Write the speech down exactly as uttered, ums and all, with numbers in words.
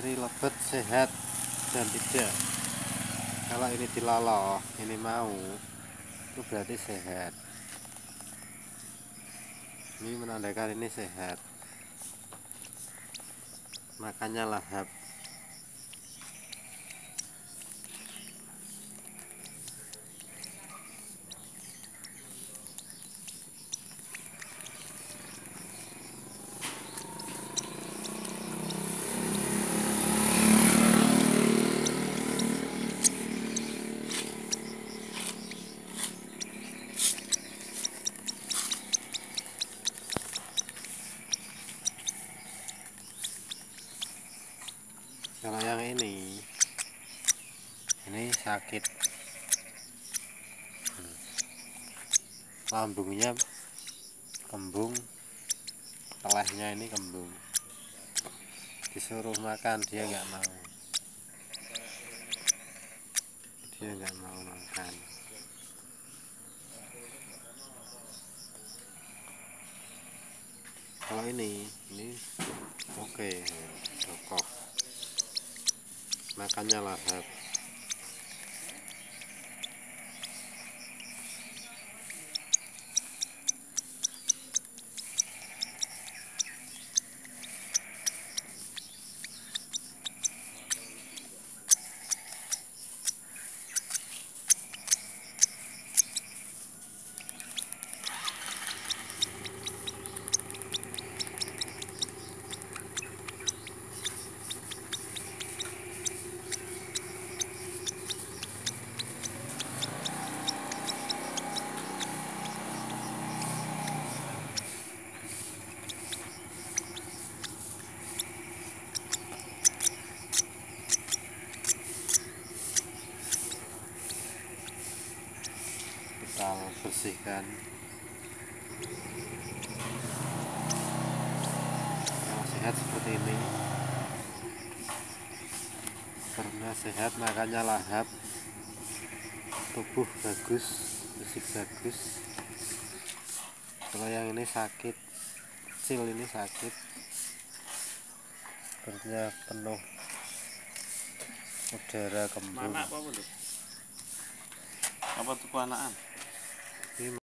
Ciri lebet sehat dan tidak. Kalau ini diloloh, ini mau, itu berarti sehat. Ini menandakan ini sehat. Makannya lahap. Kalau yang ini, ini sakit. Lambungnya kembung, telahnya ini kembung. Disuruh makan dia nggak mau. Dia nggak mau makan. Kalau ini, ini oke, okay, kokoh. Makannya lahap. Kita bersihkan. Kalau sehat seperti ini, karena sehat makanya lahap, tubuh bagus, fisik bagus. Kalau yang ini sakit, kecil ini sakit, perutnya penuh udara kembung. Mana apa tuh? Apa tuh keanaan? Ini